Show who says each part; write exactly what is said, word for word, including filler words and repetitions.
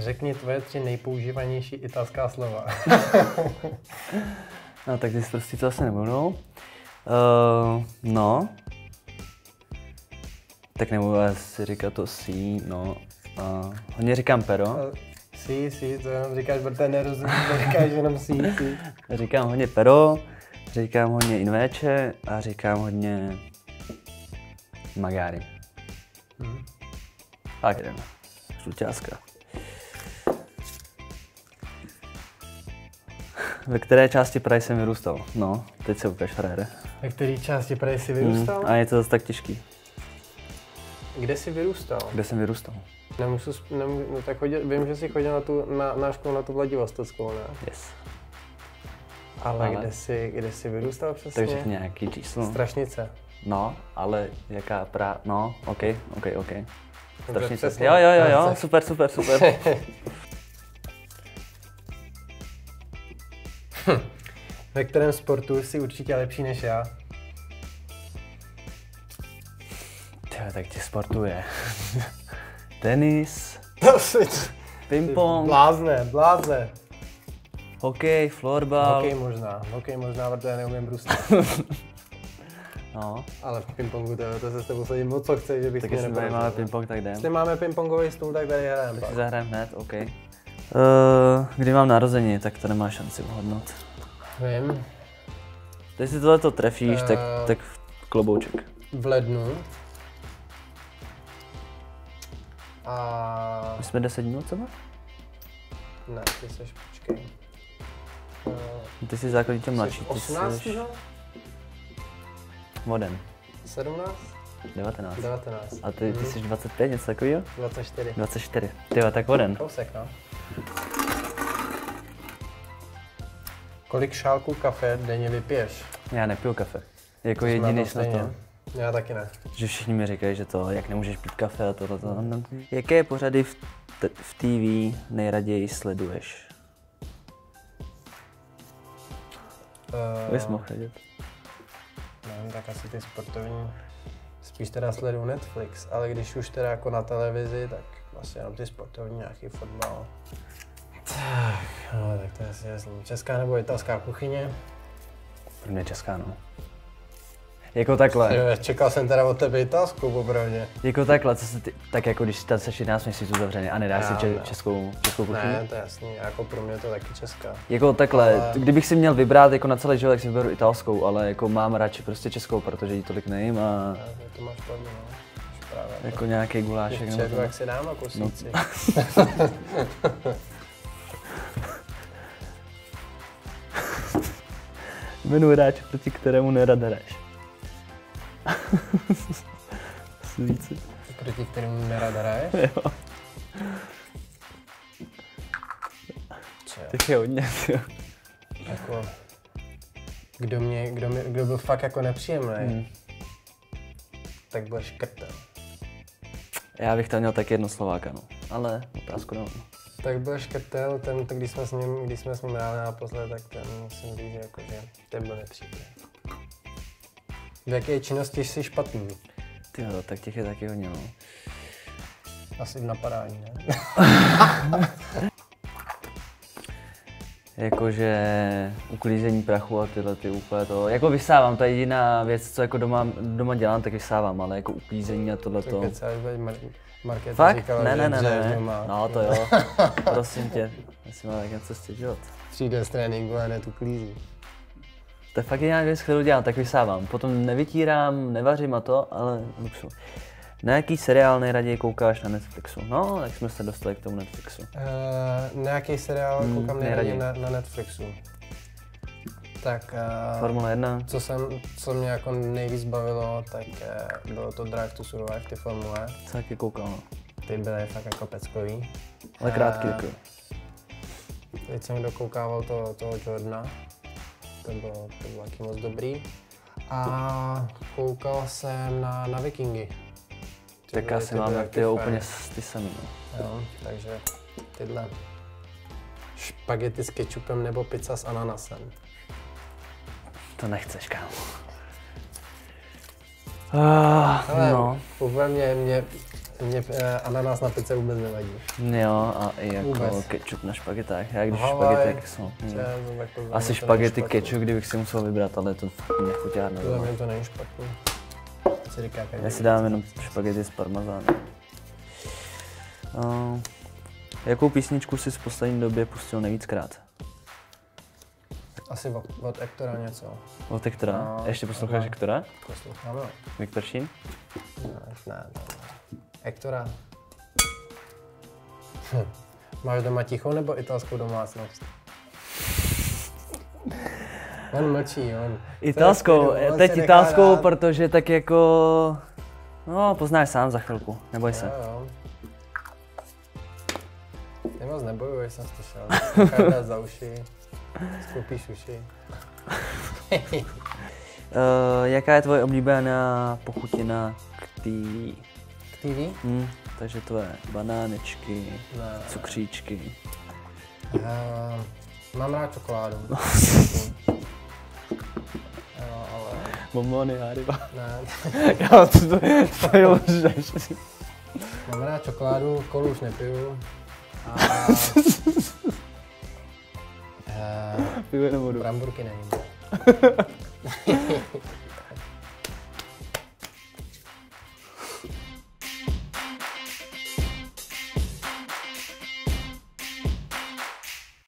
Speaker 1: Řekni tvoje tři nejpoužívanější italská slova.
Speaker 2: No tak ty prostě to asi nebudou. Uh, no. Tak nebudu asi říkat to sí, no. Uh, hodně říkám pero.
Speaker 1: Sí, sí, to jenom říkáš, protože nerozumíš, to říkáš jenom sí, sí.
Speaker 2: Říkám hodně pero, říkám hodně invéče a říkám hodně magari.
Speaker 1: Hmm.
Speaker 2: Tak jdeme. Žluťáska. Ve které části Prahy jsem vyrůstal? No, teď se ukáž, frére.
Speaker 1: Ve které části Prahy jsi vyrůstal?
Speaker 2: Hmm, a je to zase tak těžký.
Speaker 1: Kde jsi vyrůstal?
Speaker 2: Kde jsem vyrůstal?
Speaker 1: Nemůžu, nemůžu, no tak chodil, vím, že jsi chodil na, tu, na, na školu na tu Vladivostockou, ne?
Speaker 2: Yes.
Speaker 1: Ale,
Speaker 2: Ale
Speaker 1: kde jsi, kde jsi vyrůstal přesně?
Speaker 2: Takže nějaký číslo.
Speaker 1: Strašnice.
Speaker 2: No, ale jaká pra... No, ok, ok, ok. Strašnice.
Speaker 1: Přesně.
Speaker 2: Jo, jo, jo, jo, super, super, super.
Speaker 1: Ve kterém sportu jsi určitě lepší než já?
Speaker 2: Tyjo, tak těch sportů je. Tenis,
Speaker 1: To si...
Speaker 2: ping-pong,
Speaker 1: Blázne, blázne.
Speaker 2: hokej, florbal.
Speaker 1: Hokej možná, hokej možná, protože neumím bruslit.
Speaker 2: No,
Speaker 1: Ale v pingpongu to, to se s tebou sadím moc co chceš, že bych
Speaker 2: tak
Speaker 1: mě
Speaker 2: jestli tady
Speaker 1: neporazil.
Speaker 2: máme ping-pong, tak jdem.
Speaker 1: Jestli máme pingpongový stůl, tak tady hrajeme.
Speaker 2: Tak si
Speaker 1: pak.
Speaker 2: zahrajeme hned, ok. Uh, kdy mám narození, tak to nemá šanci uhodnout.
Speaker 1: Vím.
Speaker 2: Když si tohleto trefíš,
Speaker 1: Eh.
Speaker 2: tak, tak klobouček.
Speaker 1: V lednu. A...
Speaker 2: My jsme deset dní od sebe?
Speaker 1: Ne, ty seš, počkej. Uh,
Speaker 2: Ty jsi základně mladší, ty
Speaker 1: osmnáct.
Speaker 2: jsi modern.
Speaker 1: sedmnáct?
Speaker 2: devatenáct.
Speaker 1: devatenáct.
Speaker 2: A ty, ty
Speaker 1: Mhm.
Speaker 2: jsi dvacet pět, něco takového?
Speaker 1: dvacet čtyři.
Speaker 2: dvacet čtyři. Tyjo, tak modern.
Speaker 1: Kousek, no. Kolik šálků kafe denně vypiješ?
Speaker 2: Já nepiju kafe. Jako
Speaker 1: To jsme
Speaker 2: jediný
Speaker 1: na
Speaker 2: na
Speaker 1: tom stejně.
Speaker 2: to.
Speaker 1: Já taky ne.
Speaker 2: Že všichni mi říkají, že to, jak nemůžeš pít kafe a tohle. Mm. Jaké pořady v, t- v T V nejraději sleduješ?
Speaker 1: Uh,
Speaker 2: Bys mohl vědět.
Speaker 1: Nevím, tak asi ty sportovní. Spíš teda sleduju Netflix, ale když už teda jako na televizi, tak vlastně jenom ty sportovní, nějaký fotbal. Tak, no, tak to je asi jasný. Česká nebo italská kuchyně?
Speaker 2: Pro mě česká, no. Jako takhle.
Speaker 1: Jo, čekal jsem teda od tebe italskou, popravdě.
Speaker 2: Jako takhle, co se ty, tak jako když tam seš jedenáct měsíců zavřený a nedáš si
Speaker 1: Já,
Speaker 2: če,
Speaker 1: ne.
Speaker 2: českou, českou kuchyni?
Speaker 1: Ne, to je jasný, jako pro mě to taky česká.
Speaker 2: Jako takhle,
Speaker 1: Ale-
Speaker 2: kdybych si měl vybrat jako na celý život, tak si vyberu italskou, ale jako mám radši prostě českou, protože jí tolik nejím a
Speaker 1: Ne, to máš pravdu, no. Máš právě.
Speaker 2: jako nějaký gulášek nebo
Speaker 1: Včeru,
Speaker 2: to.
Speaker 1: jak si dám a kusíci.
Speaker 2: Jmenuji hráč, proti kterému nerad hraješ. Svíci.
Speaker 1: Proti kterým nerad hraješ?
Speaker 2: Jo.
Speaker 1: Co jo?
Speaker 2: Tak je hodně, jo.
Speaker 1: Jako, kdo, mě, kdo, mě, kdo byl fakt jako nepříjemný,
Speaker 2: Hmm.
Speaker 1: tak byl škrtel.
Speaker 2: Já bych tam měl tak jedno Slováka, no. Ale otázku nemám.
Speaker 1: Tak byl škrtel, ten, to, když jsme s ním, když jsme s ním hráli naposled, tak ten musím říct, že jako, že ten byl nepříjemný. V jaké činnosti jsi špatný?
Speaker 2: Ty jo, tak těch je taky hodně, no.
Speaker 1: Asi v napadání, ne?
Speaker 2: Jakože uklízení prachu a tyhle ty úplně to, jako vysávám, to je jediná věc, co jako doma, doma dělám, tak vysávám, ale jako uklízení a tohle
Speaker 1: Tak
Speaker 2: to.
Speaker 1: kecáš, veď Mar- Markéta
Speaker 2: Fakt?
Speaker 1: říkala,
Speaker 2: Ne,
Speaker 1: že
Speaker 2: ne, ne,
Speaker 1: dřev
Speaker 2: ne,
Speaker 1: doma.
Speaker 2: no to jo, prosím tě, jestli má tak něco stěžovat.
Speaker 1: Přijde z tréninku a hned uklízí.
Speaker 2: To je fakt jediná věc, kterou dělám, tak vysávám. Potom nevytírám, nevařím a to, ale luxu. Na jaký seriál nejraději koukáš na Netflixu? No, tak jsme se dostali k tomu Netflixu.
Speaker 1: Uh, nějaký seriál
Speaker 2: Hmm,
Speaker 1: koukám
Speaker 2: nejraději.
Speaker 1: nejraději na, na Netflixu. Tak uh,
Speaker 2: Formule jedna.
Speaker 1: co, jsem, co mě jako nejvíc bavilo, tak uh, bylo to Drive to Survive, ty formule.
Speaker 2: Co taky koukal, no.
Speaker 1: Ty byly fakt jako peckový.
Speaker 2: Ale krátký
Speaker 1: Eh,
Speaker 2: takový.
Speaker 1: Teď jsem dokoukával to, toho Jordana. To bylo, to bylo taky moc dobrý. A koukal jsem na, na Vikingy. Ty
Speaker 2: Tak
Speaker 1: byly-
Speaker 2: asi
Speaker 1: ty byly
Speaker 2: máme
Speaker 1: taky
Speaker 2: ty
Speaker 1: fajn.
Speaker 2: úplně s- ty samý, no.
Speaker 1: Jo, takže tyhle špagety s kečupem nebo pizza s ananasem.
Speaker 2: To nechceš, kámo. Ah,
Speaker 1: Ale
Speaker 2: no.
Speaker 1: úplně mě, mě Mě eh, ananas na pice vůbec nevadí.
Speaker 2: Jo, a i jako
Speaker 1: Vůbec.
Speaker 2: ketchup na špagetách. Já když
Speaker 1: Havaj,
Speaker 2: špagety, tak jsou.
Speaker 1: Če,
Speaker 2: Hmm.
Speaker 1: tak to
Speaker 2: Asi
Speaker 1: to
Speaker 2: špagety
Speaker 1: není špatný.
Speaker 2: ketchup, kdybych si musel vybrat, ale to fakt nechutí.
Speaker 1: Podle mě to není špatný. To si říká každý.
Speaker 2: Já si dám jenom špagety s parmazánem. Uh, jakou písničku si v poslední době pustil nejvíckrát?
Speaker 1: Asi od, od Ektora něco.
Speaker 2: Od Hektora?
Speaker 1: No,
Speaker 2: Ještě posloucháš
Speaker 1: aha.
Speaker 2: Hektora?
Speaker 1: Poslouchám, jo.
Speaker 2: Viktor Šín?
Speaker 1: Ne, ne, ne. Ektora. Hm. Máš doma tichou nebo italskou domácnost? On mlčí, on.
Speaker 2: Italskou,
Speaker 1: To je v klidu, on
Speaker 2: teď
Speaker 1: se nechá
Speaker 2: italskou,
Speaker 1: dát.
Speaker 2: protože tak jako... No, poznáš sám za chvilku, neboj se.
Speaker 1: Jo, jo. Ty moc nebojuješ, jsem slyšel. Necháš dát za uši, sklopíš uši.
Speaker 2: Uh, jaká je tvoje oblíbená pochutina k té...
Speaker 1: K T V?
Speaker 2: Hm, takže tvoje banánečky,
Speaker 1: Ne.
Speaker 2: cukříčky.
Speaker 1: Já mám rád čokoládu. Jo, ale
Speaker 2: Bombony, Haribo.
Speaker 1: ne.
Speaker 2: Já to, to, to je lžeš.
Speaker 1: Mám rád čokoládu, kolu už nepiju. A... Eh,
Speaker 2: Pivo nebo vodu.
Speaker 1: bramburky nevím.